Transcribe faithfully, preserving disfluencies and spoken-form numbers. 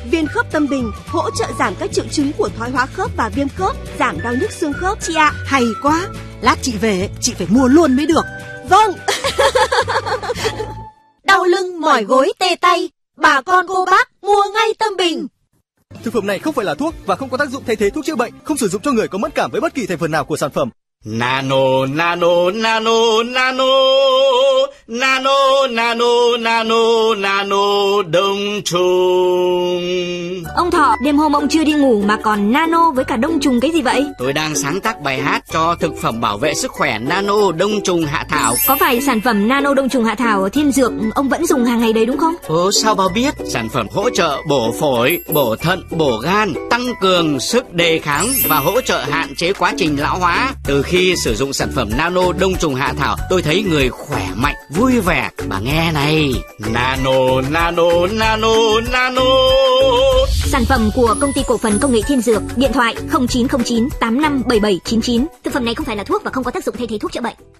Viên khớp tâm bình hỗ trợ giảm các triệu chứng của thoái hóa khớp và viêm khớp, giảm đau nhức xương khớp chị ạ. Hay quá, lát chị về chị phải mua luôn mới được. Vâng. Đau lưng, mỏi gối, tê tay, bà con cô bác mua ngay Tâm Bình. Thực phẩm này không phải là thuốc và không có tác dụng thay thế thuốc chữa bệnh, không sử dụng cho người có mẫn cảm với bất kỳ thành phần nào của sản phẩm. Nano, nano, nano, nano, nano, nano, nano, nano, đông trùng. Ông Thọ, đêm hôm ông chưa đi ngủ mà còn nano với cả đông trùng cái gì vậy? Tôi đang sáng tác bài hát cho thực phẩm bảo vệ sức khỏe nano đông trùng hạ thảo. Có phải sản phẩm nano đông trùng hạ thảo ở Thiên Dược ông vẫn dùng hàng ngày đấy đúng không? Ồ, sao bà biết? Sản phẩm hỗ trợ bổ phổi, bổ thận, bổ gan, tăng cường sức đề kháng và hỗ trợ hạn chế quá trình lão hóa. Từ khi sử dụng sản phẩm nano đông trùng hạ thảo, tôi thấy người khỏe mạnh, vui vẻ. Bà nghe này, nano, nano, nano, nano. Sản phẩm của công ty cổ phần công nghệ Thiên Dược, điện thoại không chín không chín tám năm bảy bảy chín chín. Thực phẩm này không phải là thuốc và không có tác dụng thay thế thuốc chữa bệnh.